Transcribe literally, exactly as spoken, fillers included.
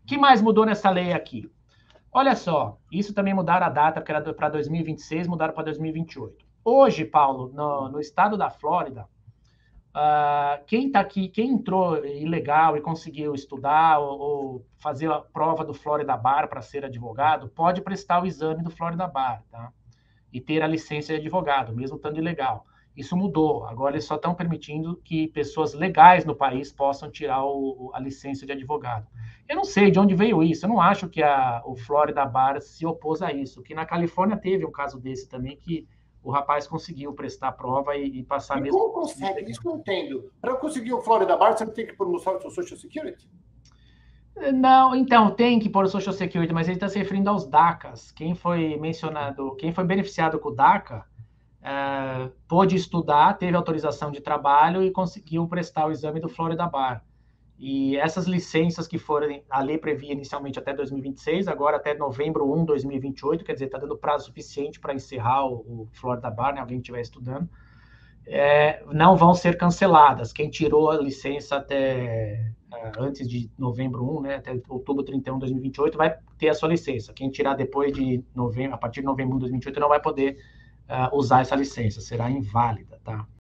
que mais mudou nessa lei aqui? Olha só, isso também mudaram a data, porque era para dois mil e vinte e seis, mudaram para dois mil e vinte e oito. Hoje, Paulo, no, no estado da Flórida, uh, quem está aqui, quem entrou ilegal e conseguiu estudar ou, ou fazer a prova do Florida Bar para ser advogado, pode prestar o exame do Florida Bar, tá? E ter a licença de advogado, mesmo estando ilegal. Isso mudou. Agora eles só estão permitindo que pessoas legais no país possam tirar o, a licença de advogado. Eu não sei de onde veio isso. Eu não acho que a, o Florida Bar se opôs a isso. Que na Califórnia teve um caso desse também, que o rapaz conseguiu prestar a prova e, e passar e mesmo. Como consegue? Isso que eu entendo. Para eu conseguir o Florida Bar, você tem que pôr no seu Social Security? Não, então, tem que pôr o Social Security, mas ele está se referindo aos DACAs. Quem foi mencionado, quem foi beneficiado com o DACA, Uh, pôde estudar, teve autorização de trabalho e conseguiu prestar o exame do Florida Bar. E essas licenças que foram, a lei previa inicialmente até dois mil e vinte e seis, agora até novembro primeiro de dois mil e vinte e oito, quer dizer, está dando prazo suficiente para encerrar o, o Florida Bar, né, alguém que estiver estudando, é, não vão ser canceladas. Quem tirou a licença até uh, antes de novembro primeiro, né, até outubro trinta e um de dois mil e vinte e oito, vai ter a sua licença. Quem tirar depois de novembro, a partir de novembro de dois mil e vinte e oito, não vai poder Uh, usar essa licença, será inválida, tá?